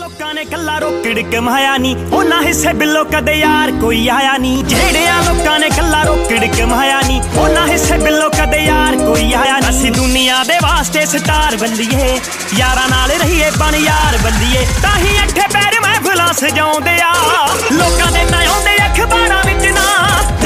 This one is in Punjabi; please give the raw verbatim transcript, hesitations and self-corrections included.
ਲੋਕਾਂ ਨੇ ਕੱਲਾ ਰੋਕੜ ਕਮਾਇਆ ਨੀ, ਉਹਨਾਂ ਹਿੱਸੇ ਬਿੱਲੋ ਕਦੇ ਯਾਰ ਕੋਈ ਆਇਆ ਨੀ। ਜਿਹੜਿਆਂ ਲੋਕਾਂ ਨੇ ਕੱਲਾ ਰੋਕੜ ਕਮਾਇਆ ਨੀ, ਉਹਨਾਂ ਹਿੱਸੇ ਬਿੱਲੋ ਕਦੇ ਯਾਰ ਕੋਈ ਆਇਆ ਨੀ। ਅਸੀਂ ਦੁਨੀਆ ਦੇ ਵਾਸਤੇ ਸਟਾਰ ਬੱਲੀਏ, ਯਾਰਾਂ ਨਾਲ ਰਹੀਏ ਬਣ ਯਾਰ ਬੱਲੀਏ। ਤਾਂ ਹੀ ਅੱਠੇ ਪੈਰ ਮਹਿਫਲਾਂ ਸਜਾਉਂਦੇ ਆ, ਲੋਕਾਂ ਦੇ ਤਾਂ ਆਉਂਦੇ ਅਖਬਾਰਾਂ ਵਿੱਚ ਨਾ।